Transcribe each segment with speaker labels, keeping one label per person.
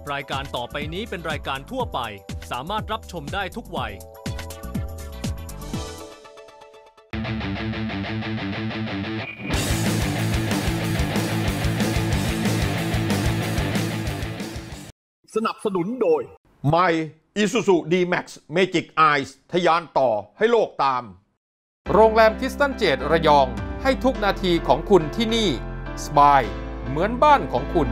Speaker 1: รายการต่อไปนี้เป็นรายการทั่วไปสามารถรับชมได้ทุกวัย
Speaker 2: สนับสนุนโดยใหม่ Isuzu D-Max Magic Eyes ทะยานต่อให้โลกตาม
Speaker 3: โรงแรมคิสตันเจดระยองให้ทุกนาทีของคุณที่นี่สบายเหมือนบ้านของคุณ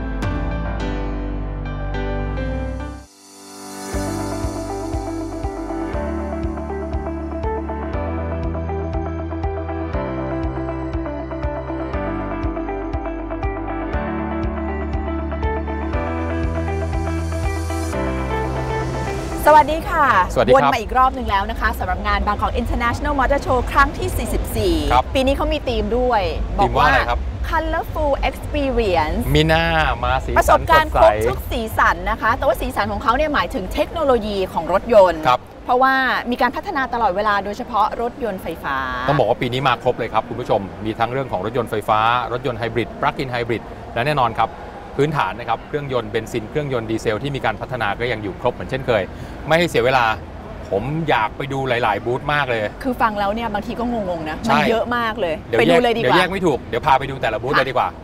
Speaker 4: สวัสดีค่ะ
Speaker 3: สวัสดีครับ
Speaker 4: วนมาอีกรอบหนึ่งแล้วนะคะสำหรับงาน Bangkok International Motor Show ครั้งที่ 44 ปีนี้เขามีธีมด้วยบอกว่า Colorful Experience
Speaker 3: มีหน้ามาสีสัน
Speaker 4: ประสบการณ์
Speaker 3: สด
Speaker 4: ครบ
Speaker 3: ใส
Speaker 4: ทุกสีสันนะคะแต่ว่าสีสันของเขาเนี่ยหมายถึงเทคโนโลยีของรถยนต์ เพราะว่ามีการพัฒนาตลอดเวลาโดยเฉพาะรถยนต์ไฟฟ้า
Speaker 3: ต้องบอกว่าปีนี้มาครบเลยครับคุณผู้ชมมีทั้งเรื่องของรถยนต์ไฟฟ้ารถยนต์ไฮบริดปลั๊กอินไฮบริดและแน่นอนครับพื้นฐานนะครับเครื่องยนต์เบนซินเครื่องยนต์ดีเซลที่มีการพัฒนาก็ยังอยู่ครบเหมือนเช่นเคยไม่ให้เสียเวลาผมอยากไปดูหลายๆบูธมากเลย
Speaker 4: คือฟังแล้วเนี่ยบางทีก็งงๆนะมันเยอะมากเลยไปดูเลยดีกว่า
Speaker 3: เดี๋ยวแยกไม่ถูกเดี๋ยวพาไปดูแต่ละบูธเลยดีกว่า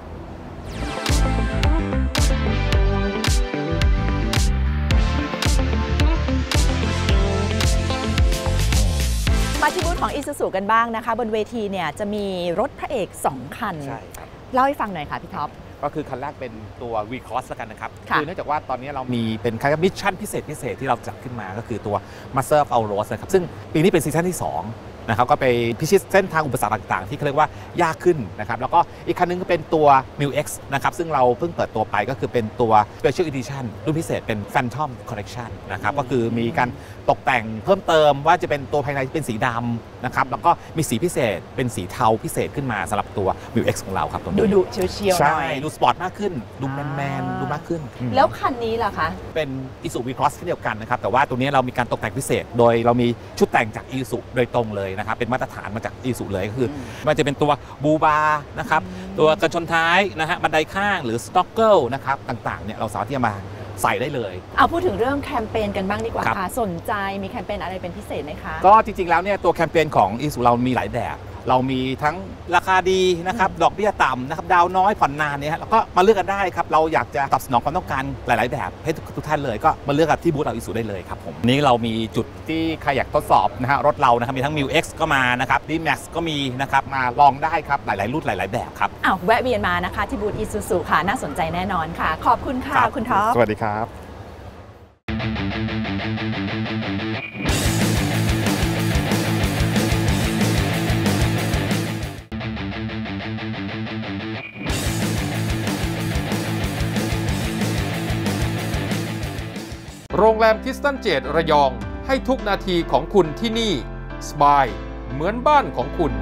Speaker 4: มาที่บูธของ Isuzu กันบ้างนะคะบนเวทีเนี่ยจะมีรถพระเอก2คัน
Speaker 5: ใช่ครับ
Speaker 4: เล่าให้ฟังหน่อยค่ะพี่ท็อป
Speaker 5: ก็คือคันแรกเป็นตัว V-Cross แล้วกันนะครับคือเนื่องจากว่าตอนนี้เรามีเป็นคล้ายๆมิชชั่นพิเศษที่เราจัดขึ้นมาก็คือตัว Master of All Roads นะครับซึ่งปีนี้เป็นซีซั่นที่2นะครับก็ไปพิชิตเส้นทางอุปสรรคต่างๆที่เขาเรียกว่ายากขึ้นนะครับแล้วก็อีกคันนึงก็เป็นตัว MU-X นะครับซึ่งเราเพิ่งเปิดตัวไปก็คือเป็นตัว Special Edition รุ่นพิเศษเป็น Phantom Collection นะครับก็คือมีการตกแต่งเพิ่มเติมว่าจะเป็นตัวภายในที่เป็นสีดำนะครับแล้วก็มีสีพิเศษเป็นสีเทาพิเศษขึ้นมาสำหรับตัว MU-X ของเราครับตัวนี้
Speaker 4: ดูเชียวๆหน่อย
Speaker 5: ดูสปอร์ตมากขึ้นดูแมนดูมากขึ้น
Speaker 4: แล้วคันนี้ล่ะคะ
Speaker 5: เป็น Isuzu V-Cross เช่นเดียวกันนะครับแต่ว่าตัวนี้เรามีการตกแต่งพิเศษโดยเรามีชุดแต่งจาก Isuzu โดยตรงเลยนะครับเป็นมาตรฐานมาจาก Isuzu เลยก็คือมันจะเป็นตัวบูบาร์นะครับตัวกระชนท้ายนะฮะบันไดข้างหรือสต็อกเกิลนะครับต่างๆเนี่ยเราสามารถที่จะมาใส่ได้เลย
Speaker 4: เอาพูดถึงเรื่องแคมเปญกันบ้างดีกว่าค่ะสนใจมีแคมเปญอะไรเป็นพิเศษไหมคะ
Speaker 5: ก็จริงๆแล้วเนี่ยตัวแคมเปญของ Isuzu เรามีหลายแบบเรามีทั้งราคาดีนะครับดอกเบี้ยต่ำนะครับดาวน้อยผ่อนนานเนี่ยแล้วก็มาเลือกกันได้ครับเราอยากจะตอบสนองความต้องการหลายๆแบบให้ทุกท่านเลยก็มาเลือกกับที่บูธเรา Isuzu ได้เลยครับผมนี้เรามีจุดที่ใครอยากทดสอบนะฮะรถเรานะครับมีทั้ง MU-X ก็มานะครับ D-Max ก็มีนะครับมาลองได้ครับหลายๆรุ่นหลายๆแบบครับ
Speaker 4: แวะเวียนมานะคะที่บูธ Isuzu ค่ะน่าสนใจแน่นอนค่ะขอบคุณค่ะคุณท็อป
Speaker 5: สวัสดีครับ
Speaker 3: โรงแรมคิสตันเจดระยองให้ทุกนาทีของคุณที่นี่สบายเหมือนบ้านของคุณ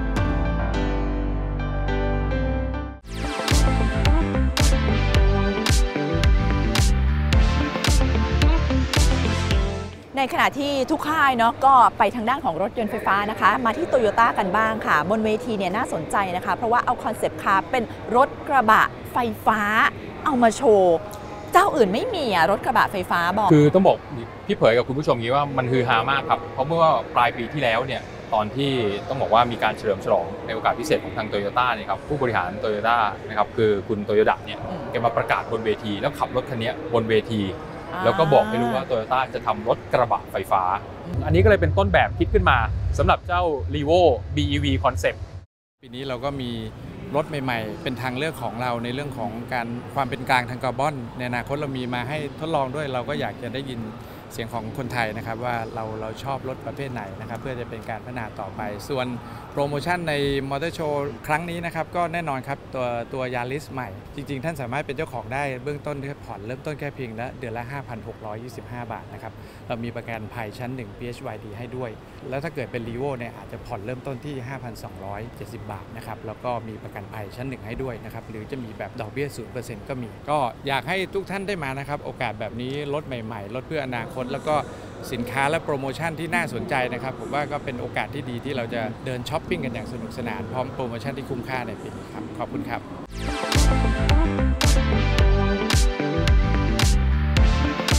Speaker 4: ในขณะที่ทุกค่ายเนาะก็ไปทางด้านของรถยนต์ไฟฟ้านะคะมาที่โตโยต้ากันบ้างค่ะบนเวทีเนี่ยน่าสนใจนะคะเพราะว่าเอาคอนเซปต์คาร์เป็นรถกระบะไฟฟ้าเอามาโชว์เจ้าอื่นไม่มีรถกระบะไฟฟ้าบอก
Speaker 3: คือต้องบอกพี่เผยกับคุณผู้ชมงี้ว่ามันฮือฮามากครับเพราะเมื่อปลายปีที่แล้วเนี่ยตอนที่ต้องบอกว่ามีการเฉลิมฉลองในโอกาสพิเศษของทางโตโยต้าเนี่ยครับผู้บริหารโตโยต้านะครับคือคุณโตโยดะเนี่ยแกมาประกาศบนเวทีแล้วขับรถคันนี้บนเวทีแล้วก็บอกให้รู้ว่าโตโยต้าจะทำรถกระบะไฟฟ้าอันนี้ก็เลยเป็นต้นแบบคิดขึ้นมาสำหรับเจ้า Revo BEV Concept
Speaker 6: ปีนี้เราก็มีรถใหม่ๆเป็นทางเลือกของเราในเรื่องของการความเป็นกลางทางคาร์บอนในอนาคตเรามีมาให้ทดลองด้วยเราก็อยากจะได้ยินเสียงของคนไทยนะครับว่าเราชอบรถประเภทไหนนะครับเพื่อจะเป็นการพัฒนาต่อไปส่วนโปรโมชั่นในมอเตอร์โชว์ครั้งนี้นะครับก็แน่นอนครับตัวยาริสใหม่จริงๆท่านสามารถเป็นเจ้าของได้เบื้องต้นที่ผ่อนเริ่มต้นแค่เพียงละเดือนละ 5,625 บาทนะครับเรามีประกันภัยชั้น 1 PHYD ให้ด้วยแล้วถ้าเกิดเป็น Revo เนี่ยอาจจะผ่อนเริ่มต้นที่ 5,270 บาทนะครับแล้วก็มีประกันภัยชั้น 1 ให้ด้วยนะครับหรือจะมีแบบดอกเบี้ย 0% ก็มีก็อยากให้ทุกท่านได้มานะครับโอกาสแบบนี้รถใหม่ๆรถเพื่ออนาคตแล้วก็สินค้าและโปรโมชั่นที่น่าสนใจนะครับผมว่าก็เป็นโอกาสที่ดีที่เราจะเดินช้อปปิ้งกันอย่างสนุกสนานพร้อมโปรโมชั่นที่คุ้มค่าในปีนี้ครับขอบคุณครับ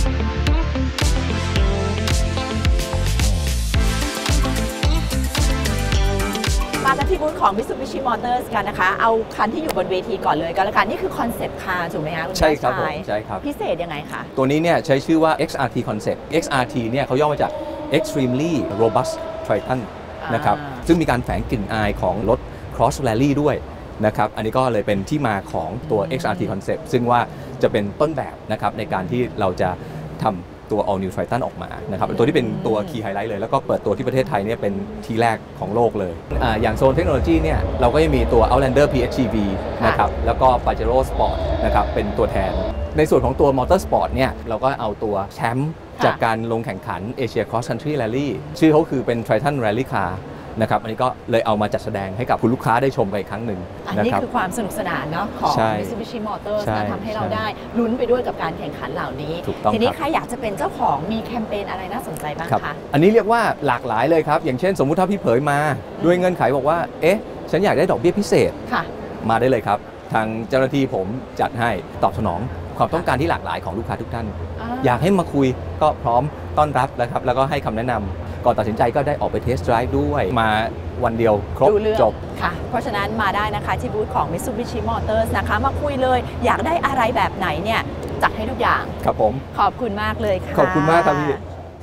Speaker 4: ของ Mitsubishi Motors กันนะคะเอาคันที่อยู่บนเวทีก่อนเลยก็แล้วกันนี่คือคอนเซปต์คาร์ถูกไหมคะณ
Speaker 7: ใช่ครับผม
Speaker 4: ชาย
Speaker 7: ใช่ครับ
Speaker 4: พิเศษยังไงคะ
Speaker 7: ตัวนี้เนี่ยใช้ชื่อว่า XRT Concept XRT เนี่ยเขาย่อมาจาก Extremely Robust Triton นะครับซึ่งมีการแฝงกลิ่นอายของรถ Cross Rally ด้วยนะครับอันนี้ก็เลยเป็นที่มาของตัว XRT Concept ซึ่งว่าจะเป็นต้นแบบนะครับในการที่เราจะทำตัว All New Triton ออกมานะครับเป็นตัวที่เป็นตัว Key Highlight เลยแล้วก็เปิดตัวที่ประเทศไทยเนี่ยเป็นที่แรกของโลกเลยอย่างโซนเทคโนโลยีเนี่ยเราก็ยังมีตัว Outlander PHEV นะครับแล้วก็ Pajero Sport นะครับเป็นตัวแทนในส่วนของตัว Motorsport เนี่ยเราก็เอาตัวแชมป์จากการลงแข่งขัน Asia Cross Country Rally ชื่อเขาคือเป็น Triton Rally Car นะครับอันนี้ก็เลยเอามาจัดแสดงให้กับคุณลูกค้าได้ชมไปอีกครั้งหนึ่ง
Speaker 4: อันนี้คือความสนุกสนานเนาะของ Mitsubishi Motors นะทำให้เราได้ลุ้นไปด้วยกับการแข่งขันเหล่านี้ทีนี้ใครอยากจะเป็นเจ้าของมีแคมเปญอะไรน่าสนใจบ้างคะ
Speaker 7: อันนี้เรียกว่าหลากหลายเลยครับอย่างเช่นสมมุติถ้าพี่เผยมาด้วยเงื่อนไขบอกว่าเอ๊ะฉันอยากได้ดอกเบี้ยพิเศษมาได้เลยครับทางเจ้าหน้าที่ผมจัดให้ตอบสนองความต้องการที่หลากหลายของลูกค้าทุกท่านอยากให้มาคุยก็พร้อมต้อนรับนะครับแล้วก็ให้คำแนะนำก่อนตัดสินใจก็ได้ออกไปเทสต์ไดรฟ์ด้วยมาวันเดียวครบจบ
Speaker 4: ค่ะเพราะฉะนั้นมาได้นะคะที่บูธของ Mitsubishi Motors นะคะมาคุยเลยอยากได้อะไรแบบไหนเนี่ยจัดให้ทุกอย่าง
Speaker 7: ครับผม
Speaker 4: ขอบคุณมากเลยค่ะ
Speaker 7: ขอบคุณมากครับพี่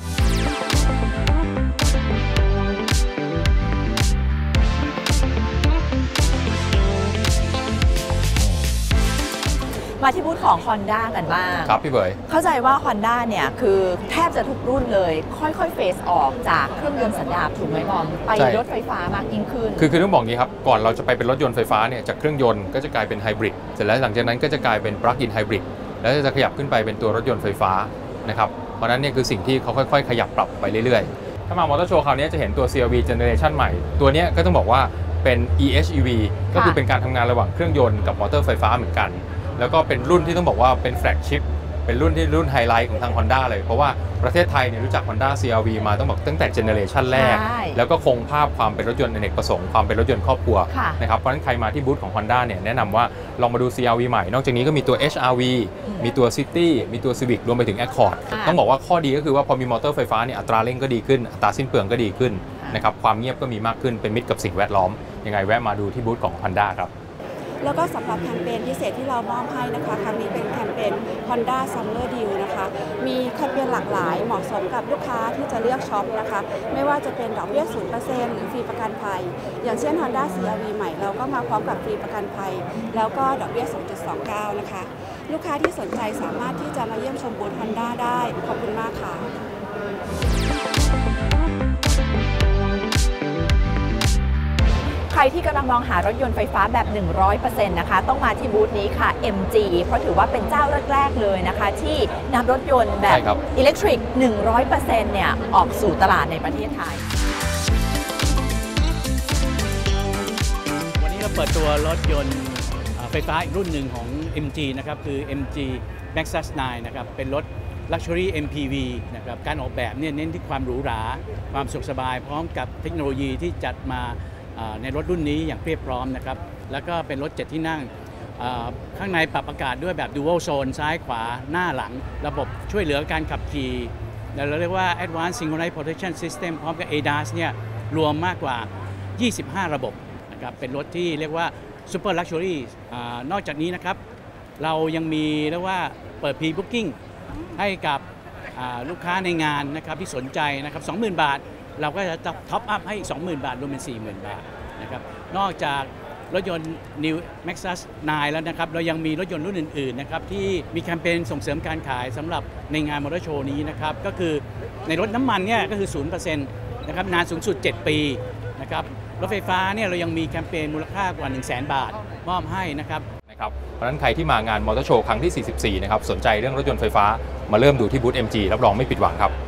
Speaker 4: มาที่บูธของ Honda กันบ้าง
Speaker 3: ครับพี่เบย
Speaker 4: เข้าใจว่า Honda เนี่ยคือแทบจะทุกรุ่นเลยค่อยๆเฟสออกจากเครื่องยนต์สันดาปถูกไหมบอมไปรถไฟฟ้ามากยิ่งขึ้น
Speaker 3: คือต้องบอกงี้ครับก่อนเราจะไปเป็นรถยนต์ไฟฟ้าเนี่ยจากเครื่องยนต์ก็จะกลายเป็นไฮบริดเสร็จแล้วหลังจากนั้นก็จะกลายเป็นปลั๊กอินไฮบริดแล้วจะขยับขึ้นไปเป็นตัวรถยนต์ไฟฟ้านะครับเพราะนั้นเนี่ยคือสิ่งที่เขาค่อยๆขยับปรับไปเรื่อยๆถ้ามามอเตอร์โชว์คราวนี้จะเห็นตัว CR-V Generation ใหม่ตัวนี้ก็ต้องบอกว่าเป็น EHEV ก็คือเป็นการทำงานระหว่างเครื่องยนต์กับมอเตอร์ไฟฟ้าเหมือนกันแล้วก็เป็นรุ่นที่ต้องบอกว่าเป็นแฟลกชิพเป็นรุ่นไฮไลท์ของทาง Honda เลยเพราะว่าประเทศไทยเนี่ยรู้จัก Honda CR-V มาต้องบอกตั้งแต่เจเนอเรชันแรกแล้วก็คงภาพความเป็นรถยนต์อเนกประสงค์ความเป็นรถยนต์ครอบครัวนะครับเพราะฉะนั้นใครมาที่บูธของ Honda เนี่ยแนะนำว่าลองมาดู CR-V ใหม่นอกจากนี้ก็มีตัว HR-V มีตัว City มีตัว Civic รวมไปถึง Accord ต้องบอกว่าข้อดีก็คือว่าพอมีมอเตอร์ไฟฟ้าเนี่ยอัตราเร่งก็ดีขึ้นอัตราสิ้นเปลืองก็ดีขึ้นนะครับความเงียบก็มีมากขึ้นเป็นมิตรกับสิ่งแวดล้อมยังไงแวะมาดูที่บูธของ Honda ครับ
Speaker 8: แล้วก็สำหรับแคมเปญพิเศษที่เรามอบให้นะคะครั้งนี้เป็นแคมเปญ Honda Summer Deal นะคะมีแคมเปญหลากหลายเหมาะสมกับลูกค้าที่จะเลือกช็อปนะคะไม่ว่าจะเป็นดอกเบี้ย 0% หรือฟรีประกันภัยอย่างเช่น Honda CR-V ใหม่เราก็มาพร้อมกับฟรีประกันภัยแล้วก็ดอกเบี้ย 2.29 นะคะลูกค้าที่สนใจสามารถที่จะมาเยี่ยมชมบูธ Honda ได้ขอบคุณมากค่ะ
Speaker 4: ใครที่กำลังมองหารถยนต์ไฟฟ้าแบบ 100% นะคะต้องมาที่บูธนี้ค่ะ MG เพราะถือว่าเป็นเจ้าแรกๆเลยนะคะที่นำรถยนต์แบบอิเล็กทริก 100% เนี่ยออกสู่ตลาดในประเทศไทย
Speaker 9: วันนี้เราเปิดตัวรถยนต์ไฟฟ้าอีกรุ่นหนึ่งของ MG นะครับคือ MG Maxus 9 นะครับเป็นรถ Luxury MPV นะครับการออกแบบเนี่ยเน้นที่ความหรูหราความสุขสบายพร้อมกับเทคโนโลยีที่จัดมาในรถรุ่นนี้อย่างเพียบพร้อมนะครับแล้วก็เป็นรถ7ที่นั่งข้างในปรับอากาศด้วยแบบ Dual Zone ซ้ายขวาหน้าหลังระบบช่วยเหลือการขับขี่เราเรียกว่า Advanced Synchronized Protection System พร้อมกับ ADAS เนี่ยรวมมากกว่า25ระบบนะครับเป็นรถที่เรียกว่า Super Luxury นอกจากนี้นะครับเรายังมีเรียกว่าเปิด Pre-Booking ให้กับลูกค้าในงานนะครับที่สนใจนะครับ 20,000 บาทเราก็จะท็อปอัพให้อีก 20,000 บาทรวมเป็น 40,000 บาทนะครับนอกจากรถยนต์ New Maxus 9 แล้วนะครับเรายังมีรถยนต์รุ่นอื่นๆนะครับที่มีแคมเปญส่งเสริมการขายสำหรับในงานมอเตอร์โชว์นี้นะครับก็คือในรถน้ำมันเนี่ยก็คือ 0% นะครับนานสูงสุด 7 ปีนะครับรถไฟฟ้าเนี่ยเรายังมีแคมเปญมูลค่ากว่า 100,000 บาทมอบให้นะครับ
Speaker 3: เพราะฉะนั้นใครที่มางานมอเตอร์โชว์ครั้งที่ 44 นะครับสนใจเรื่องรถยนต์ไฟฟ้ามาเริ่มดูที่บูธ MG รับรองไม่ผิดหวังครับ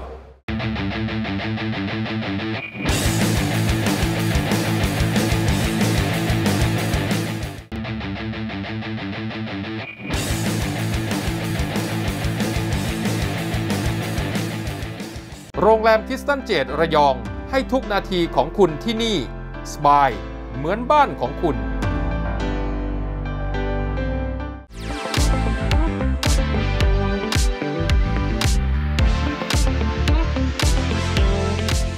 Speaker 3: โรงแรมคริสตันเจดระยองให้ทุกนาทีของคุณที่นี่สบายเหมือนบ้านของคุณ
Speaker 4: ม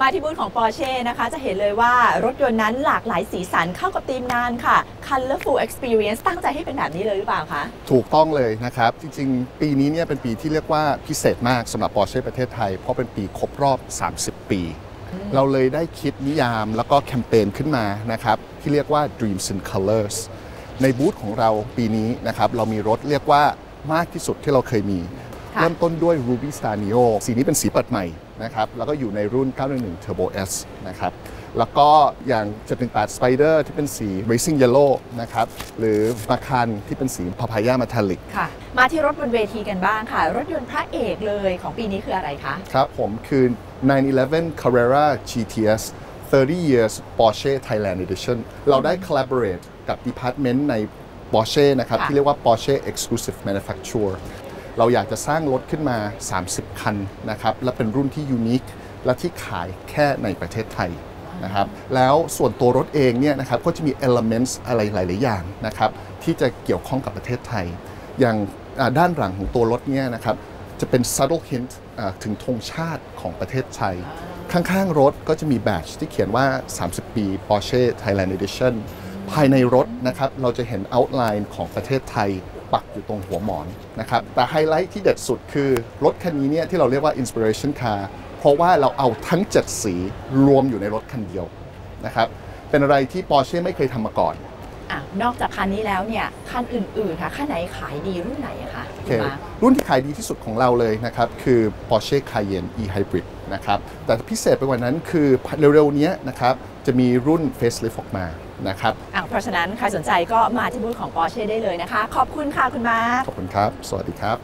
Speaker 4: มาที่บูธของ Porsche นะคะจะเห็นเลยว่ารถยนต์นั้นหลากหลายสีสันเข้ากับธีมงานค่ะ Colorful Experience ตั้งใจให้เป็นแบบนี้เลยหรือเปล่าคะ
Speaker 10: ถูกต้องเลยนะครับจริงๆปีนี้เนี่ยเป็นปีที่เรียกว่าพิเศษมากสำหรับ Porsche ประเทศไทยเพราะเป็นปีครบรอบ30 ปีเราเลยได้คิดนิยามแล้วก็แคมเปญขึ้นมานะครับที่เรียกว่า Dreams in Colors ในบูธของเราปีนี้นะครับเรามีรถเรียกว่ามากที่สุดที่เราเคยมีเริ่มต้นด้วย Ruby Star Neo สีนี้เป็นสีเปิดใหม่นะครับแล้วก็อยู่ในรุ่น 911 Turbo S นะครับแล้วก็อย่าง 718 Spider ที่เป็นสี Racing Yellow นะครับหรือมาคันที่เป็นสี Papaya Metallic
Speaker 4: ค่ะมาที่รถบนเวทีกันบ้างค่ะรถยนต์พระเอกเลยของปีนี้คืออะไรคะ
Speaker 10: ครับผมคือ 911 Carrera GTS 30 Years Porsche Thailand Edition เราได้ collaborate กับ department ใน Porsche นะครับที่เรียกว่า Porsche Exclusive Manufacturer เราอยากจะสร้างรถขึ้นมา 30 คันนะครับและเป็นรุ่นที่ยูนิคและที่ขายแค่ในประเทศไทยนะครับแล้วส่วนตัวรถเองเนี่ยนะครับก็จะมี elements อะไรหลายๆอย่างนะครับที่จะเกี่ยวข้องกับประเทศไทยอย่างด้านหลังของตัวรถเนี่ยนะครับจะเป็น subtle hint ถึงธงชาติของประเทศไทยข้างๆรถก็จะมีแบตช์ที่เขียนว่า30 ปี Porsche Thailand Edition ภายในรถนะครับเราจะเห็น outline ของประเทศไทยปักอยู่ตรงหัวหมอนนะครับแต่ไฮไลท์ที่เด็ดสุดคือรถคันนี้เนี่ยที่เราเรียกว่า Inspiration Car เพราะว่าเราเอาทั้ง7สีรวมอยู่ในรถคันเดียวนะครับเป็นอะไรที่ Porsche ไม่เคยทำมาก่อน
Speaker 4: นอกจากคันนี้แล้วเนี่ยคันอื่นๆค่ะคันไหนขายดีรุ่นไหนคะ
Speaker 10: รุ่นที่ขายดีที่สุดของเราเลยนะครับคือ Porsche Cayenne E-Hybrid นะครับแต่พิเศษไปกว่านั้นคือเร็วๆนี้นะครับจะมีรุ่น Facelift ออกมานะครับ
Speaker 4: เพราะฉะนั้นใครสนใจก็มาที่บูธของ Porsche ได้เลยนะคะขอบคุณค่ะคุณมาร์ค
Speaker 10: ขอบคุณครับสวัสดีครับ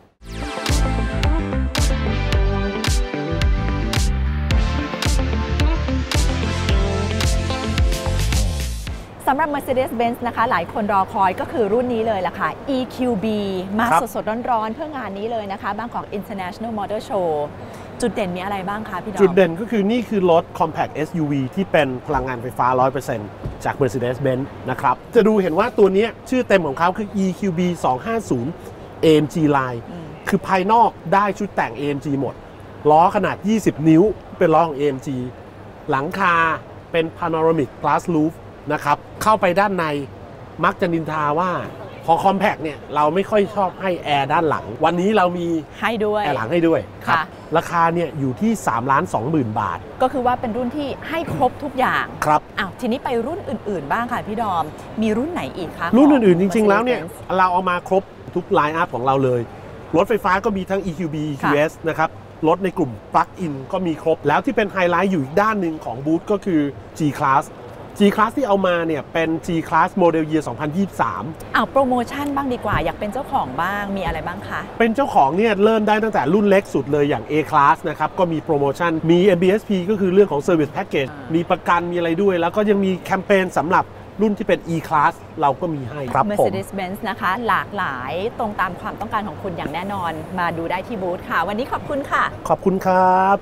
Speaker 4: สำหรับ Mercedes-Benz นะคะหลายคนรอคอยก็คือรุ่นนี้เลยล่ะค่ะ EQB มาสดๆร้อนๆเพื่องานนี้เลยนะคะBangkok International Motor Show จุดเด่นมีอะไรบ้างคะพี่ดอม
Speaker 11: จุดเด่นก็คือนี่คือรถ Compact SUV ที่เป็นพลังงานไฟฟ้า 100% จาก Mercedes-Benz นะครับจะดูเห็นว่าตัวนี้ชื่อเต็มของเขาคือ EQB 250 AMG Line คือภายนอกได้ชุดแต่ง AMG หมดล้อขนาด20 นิ้วเป็นล้อของ AMG หลังคาเป็น Panoramic Glass Roofนะครับเข้าไปด้านในมักจะนินทาว่าพอ Compact เนี่ยเราไม่ค่อยชอบให้แอร์ด้านหลังวันนี้เรามี
Speaker 4: ให้ด้วย
Speaker 11: แอร์หลังให้ด้วยครับราคาเนี่ยอยู่ที่ 3,20,000 บาท
Speaker 4: ก็คือว่าเป็นรุ่นที่ให้ครบทุกอย่าง
Speaker 11: ครับ
Speaker 4: ทีนี้ไปรุ่นอื่นๆบ้างค่ะพี่ดอมมีรุ่นไหนอีกคะ
Speaker 11: รุ่นอื่นๆจริงๆแล้วเนี่ยเราเอามาครบทุกไลน์อัพของเราเลยรถไฟฟ้าก็มีทั้ง EQB EQS นะครับรถในกลุ่ม Plug-in ก็มีครบแล้วที่เป็นไฮไลท์อยู่อีกด้านหนึ่งของบูธก็คือ G-Class G-Class ที่เอามาเนี่ยเป็น G-Class Model Year 2023
Speaker 4: โปรโมชั่นบ้างดีกว่าอยากเป็นเจ้าของบ้างมีอะไรบ้างคะ
Speaker 11: เป็นเจ้าของเนี่ยเริ่มได้ตั้งแต่รุ่นเล็กสุดเลยอย่าง A-Class นะครับก็มีโปรโมชั่นมี MBSP ก็คือเรื่องของ Service Package มีประกันมีอะไรด้วยแล้วก็ยังมีแคมเปญสำหรับรุ่นที่เป็น E-Class เราก็มีให้ครับ
Speaker 4: Mercedes-Benz นะคะหลากหลายตรงตามความต้องการของคุณอย่างแน่นอนมาดูได้ที่บูธค่ะวันนี้ขอบคุณค่ะ
Speaker 11: ขอบคุณครับ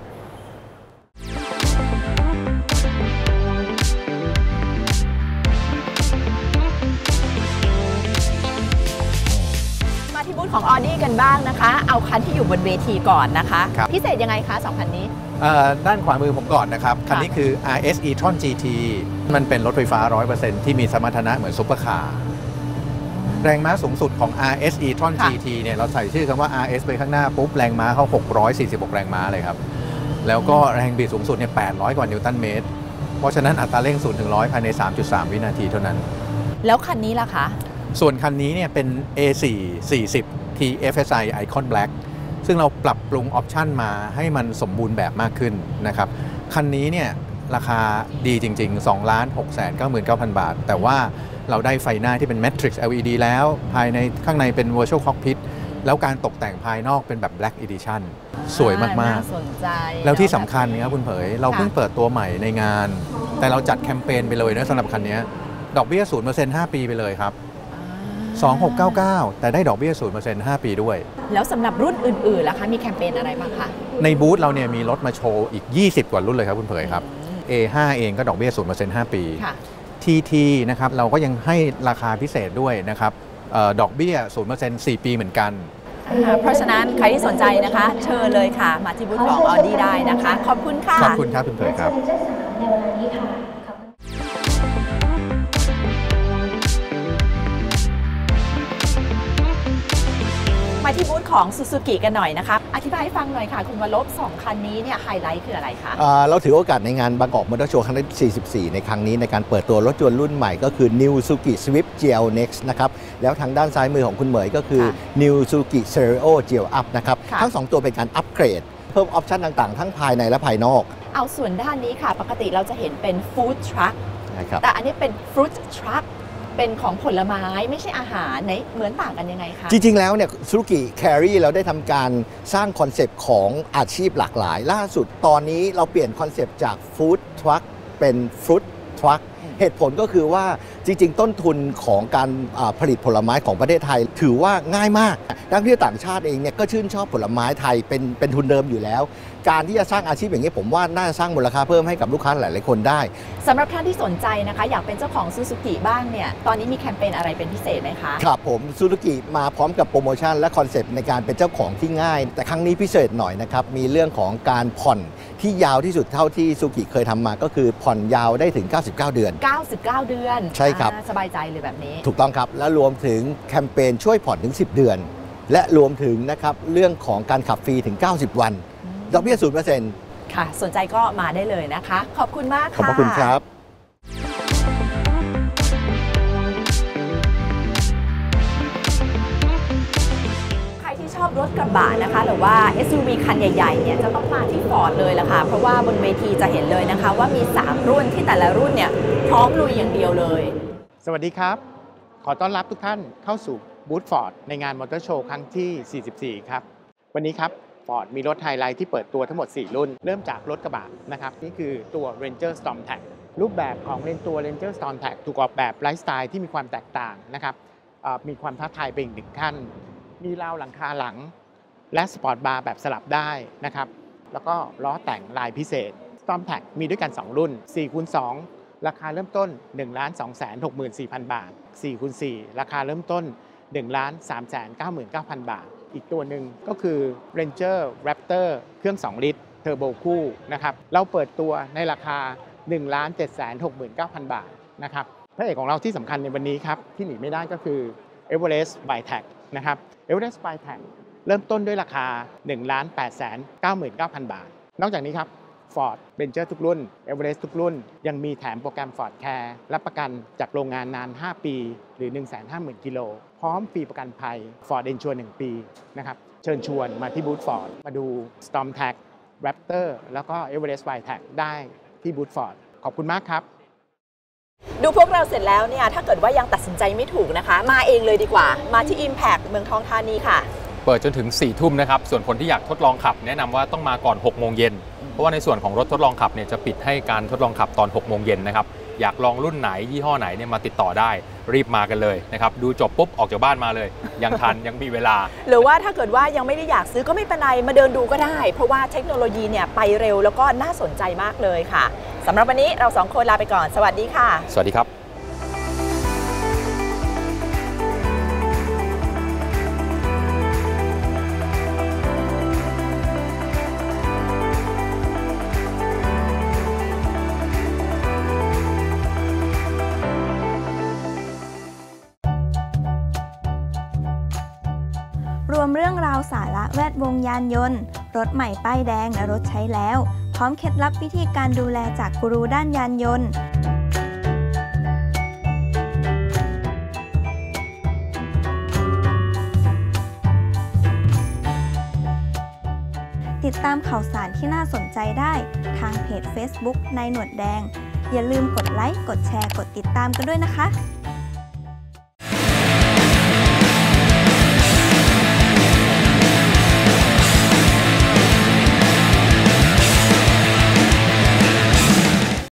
Speaker 4: ที่บูธของ Audi กันบ้างนะคะเอาคันที่อยู่บนเวทีก่อนนะคะพิเศษยังไงคะ2คันนี้
Speaker 5: ด้านขวามือผมก่อนนะครับคันนี้คือ RS e-tron GT มันเป็นรถไฟฟ้า 100% ที่มีสมรรถนะเหมือนซุปเปอร์คาร์แรงม้าสูงสุดของ RS e-tron GT เนี่ยเราใส่ชื่อคำว่า RS ไปข้างหน้าปุ๊บแรงม้าเขา646แรงม้าเลยครับแล้วก็แรงบิดสูงสุดเนี่ย800กว่านิวตันเมตรเพราะฉะนั้นอัตราเร่ง0 ถึง 100 ภายใน 3.3 วินาทีเท่านั้น
Speaker 4: แล้วคันนี้ล่ะคะ
Speaker 5: ส่วนคันนี้เนี่ยเป็น A4 40 TFSI Icon Black ซึ่งเราปรับปรุงออปชันมาให้มันสมบูรณ์แบบมากขึ้นนะครับคันนี้เนี่ยราคาดีจริงๆ 2,699,000 บาทแต่ว่าเราได้ไฟหน้าที่เป็น Matrix LED แล้วภายในข้างในเป็น Virtual Cockpit แล้วการตกแต่งภายนอกเป็นแบบ Black Edition สวยมากๆน่า
Speaker 4: สนใจ
Speaker 5: แล้วที่สำคัญนะครับคุณเผยเราเพิ่งเปิดตัวใหม่ในงานแต่เราจัดแคมเปญไปเลยนะสำหรับคันนี้ดอกเบี้ย 0% 5 ปีไปเลยครับ2699แต่ได้ดอกเบี้ย 0% 5 ปีด้วย
Speaker 4: แล้วสำหรับรุ่นอื่นๆล่ะคะมีแคมเปญอะไรบ้างคะ
Speaker 5: ในบูธเราเนี่ยมีรถมาโชว์อีก20กว่ารุ่นเลยครับคุณเผยครับ A5 เองก็ดอกเบี้ย 0% 5 ปี TT นะครับเราก็ยังให้ราคาพิเศษด้วยนะครับดอกเบี้ย 0% 4 ปีเหมือนกัน
Speaker 4: เพราะฉะนั้นใครที่สนใจนะคะเชิญเลยค่ะมาที่บูธของ Audi ได้นะคะขอบคุณค่ะ
Speaker 5: ขอบคุณครับคุณเผยครับ
Speaker 4: มาที่บูธของ Suzuki กันหน่อยนะคะอธิบายให้ฟังหน่อยค่ะคุณวรบ2คันนี้เนี่ยไฮไลท์คืออะไรคะ
Speaker 12: เราถือโอกาสในงานบางกอกมอเตอร์โชว์ครั้งที่44ในครั้งนี้ในการเปิดตัวรถยนต์รุ่นใหม่ก็คือ New Suzuki Swift GL Next นะครับแล้วทางด้านซ้ายมือของคุณเหมยก็คือ New Suzuki Stereo GL Up นะครับทั้ง2ตัวเป็นการอัปเกรดเพิ่มออปชันต่างๆทั้งภายในและภายนอก
Speaker 4: เอาส่วนด้านนี้ค่ะปกติเราจะเห็นเป็นฟู้ดทรัคแต่อันนี้เป็นฟรุตทรัคเป็นของผลไม้ไม่ใช่อาหารไหนเหมือนต่างกันยังไงคะ
Speaker 12: จริงๆแล้วเนี่ย Suzuki Carry เราได้ทำการสร้างคอนเซปต์ของอาชีพหลากหลายล่าสุดตอนนี้เราเปลี่ยนคอนเซปต์จากฟู้ดทรัคเป็นฟรุตทรัคเหตุผลก็คือว่าจริงๆต้นทุนของการผลิตผลไม้ของประเทศไทยถือว่าง่ายมากนักท่องเที่ยวต่างชาติเองเนี่ยก็ชื่นชอบผลไม้ไทยเป็นทุนเดิมอยู่แล้วการที่จะสร้างอาชีพอย่างนี้ผมว่าน่าจะสร้างมูลค่าเพิ่มให้กับลูกค้าหลายๆคนได้
Speaker 4: สำหรับท่านที่สนใจนะคะอยากเป็นเจ้าของ Suzuki บ้างเนี่ยตอนนี้มีแคมเปญอะไรเป็นพิเศษไหมคะ
Speaker 12: ครับผม Suzuki มาพร้อมกับโปรโมชั่นและคอนเซปต์ในการเป็นเจ้าของที่ง่ายแต่ครั้งนี้พิเศษหน่อยนะครับมีเรื่องของการผ่อนที่ยาวที่สุดเท่าที่ Suzuki เคยทำมาก็คือผ่อนยาวได้ถึง99 เดือน
Speaker 4: 99 เดือน
Speaker 12: ใช่ครับ
Speaker 4: สบายใจเลยแบบนี้
Speaker 12: ถูกต้องครับและรวมถึงแคมเปญช่วยผ่อนถึง10 เดือนและรวมถึงนะครับเรื่องของการขับฟรีถึง90 วันดอกเบี้ย 0%
Speaker 4: ค่ะสนใจก็มาได้เลยนะคะขอบคุณมากค่ะ
Speaker 12: ขอบคุณครับ
Speaker 4: ใครที่ชอบรถกระบะนะคะหรือว่า SUV คันใหญ่ๆเนี่ยจะต้องมาที่ Ford เลยล่ะค่ะเพราะว่าบนเวทีจะเห็นเลยนะคะว่ามี3รุ่นที่แต่ละรุ่นเนี่ยพร้อมลุยอย่างเดียวเลย
Speaker 13: สวัสดีครับขอต้อนรับทุกท่านเข้าสู่บูธ Ford ในงานมอเตอร์โชว์ครั้งที่44ครับวันนี้ครับFord มีรถไฮไลท์ที่เปิดตัวทั้งหมด4รุ่นเริ่มจากรถกระบะนะครับนี่คือตัว Ranger Storm Tech รูปแบบของตัว Ranger Storm Tech ถูกออกแบบไลฟ์สไตล์ที่มีความแตกต่างนะครับมีความท้าทายไปอีก1ขั้นมีราวหลังคาหลังและสปอร์ตบาร์แบบสลับได้นะครับแล้วก็ล้อแต่งลายพิเศษ Storm Tech มีด้วยกัน2รุ่น 4x2 ราคาเริ่มต้น 1,264,000 บาท 4x4 ราคาเริ่มต้น 1,399,000 บาทอีกตัวหนึ่งก็คือ Ranger Raptor เครื่อง2ลิตรเทอร์โบคู่นะครับเราเปิดตัวในราคา 1,769,000 บาทนะครับพระเอกของเราที่สำคัญในวันนี้ครับที่หนีไม่ได้ก็คือ Everest Bytech นะครับ Everest Bytech เริ่มต้นด้วยราคา 1,899,000 บาทนอกจากนี้ครับ Ford Ranger ทุกรุ่น Everest ทุกรุ่นยังมีแถมโปรแกรม Ford Care รับประกันจากโรงงานนาน5ปีหรือ 150,000 กิโลพร้อมฟรีประกันภัย Ford Insure 1 ปีนะครับเชิญชวนมาที่บูธ Ford มาดู Storm Tech Raptor แล้วก็ Everest Bytech ได้ที่บูธ Ford ขอบคุณมากครับ
Speaker 4: ดูพวกเราเสร็จแล้วเนี่ยถ้าเกิดว่ายังตัดสินใจไม่ถูกนะคะมาเองเลยดีกว่ามาที่ Impact เมืองทองธานีค่ะ
Speaker 3: เปิดจนถึง4 ทุ่มนะครับส่วนคนที่อยากทดลองขับแนะนำว่าต้องมาก่อน6 โมงเย็นเพราะว่าในส่วนของรถทดลองขับเนี่ยจะปิดให้การทดลองขับตอน6 โมงเย็นนะครับอยากลองรุ่นไหนยี่ห้อไหนเนี่ยมาติดต่อได้รีบมากันเลยนะครับดูจบปุ๊บออกจากบ้านมาเลยยังทัน ยังมีเวลา
Speaker 4: หรือว่าถ้าเกิดว่ายังไม่ได้อยากซื้อก็ไม่เป็นไรมาเดินดูก็ได้เพราะว่าเทคโนโลยีเนี่ยไปเร็วแล้วก็น่าสนใจมากเลยค่ะสำหรับวันนี้เรา2 คนลาไปก่อนสวัสดีค่ะ
Speaker 3: สวัสดีครับ
Speaker 14: รวมเรื่องราวสาระแวดวงยานยนต์รถใหม่ป้ายแดงและรถใช้แล้วพร้อมเคล็ดลับวิธีการดูแลจากกูรูด้านยานยนต์ติดตามข่าวสารที่น่าสนใจได้ทางเพจ Facebook นายหนวดแดงอย่าลืมกดไลค์กดแชร์กดติดตามกันด้วยนะคะ